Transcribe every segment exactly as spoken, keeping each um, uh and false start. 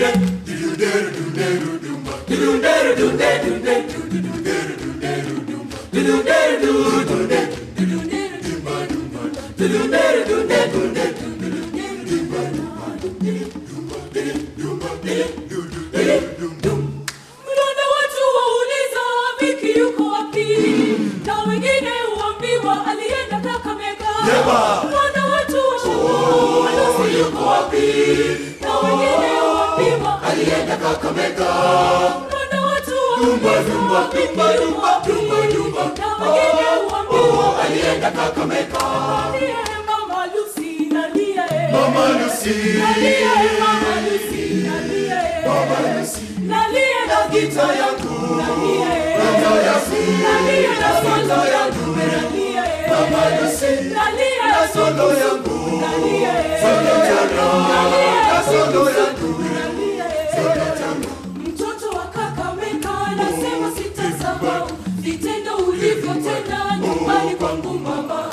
watu wauliza Viki yuko wapi, na wengine huambiwa alienda Kakamega. Mbona watu wauliza yuko wapi, na wengine huambiwa alienda Kakamega. Mbona watu wauliza Viki yuko wapi, na wengine huambiwa alienda Kakamega. Mama Lucy nalia, Mama Lucy nalia, Mama Lucy nalia, Mama Lucy nalia na gita yangu, nalia nalia na solo yangu, nalia Mama Lucy nalia na solo yangu, nalia solo yangu, nalia na solo yangu, nalia solo yangu. Mtoto wa Kakamega anasema sitasahau vitendo ulivyotenda nyumbani kwangu mama.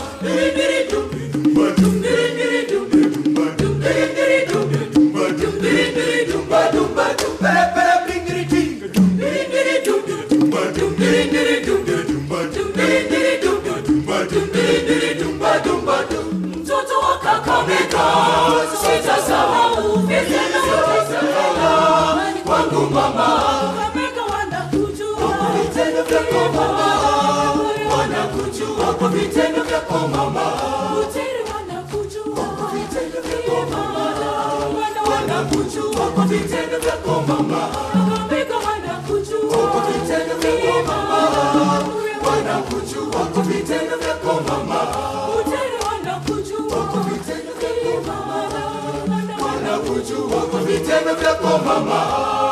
Mtoto wa Kakamega sitasahau vitendo nyumbani kwangu mama. Kakamega wanakujua vitendo vyako mama, wanakujua kwa vitendo vyako mama. Uteri wanakujua kwa vitendo vyako mama, wanakujua kwa vitendo vyako mama. Kakamega wanakujua kwa vitendo vyako mama, wanakujua kwa vitendo vyako mama. Uteri wanakujua kwa vitendo vyako mama, wanakujua kwa vitendo vyako mama.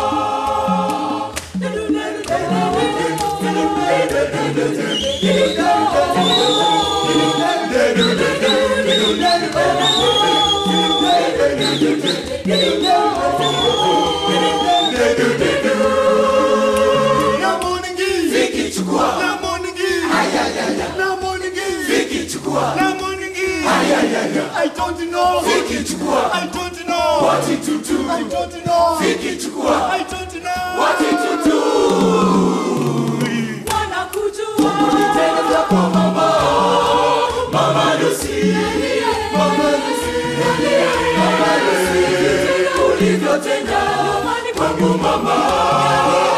Viki chukua, Viki chukua, I don't know. Viki chukua, I don't know what to do. I don't know. Viki chukua, I don't know what to do. Wanakujua vitendo vyako mama, Mama Lucy, Mama Lucy, Mama Lucy, ulivyotenda nyumbani kwangu mama.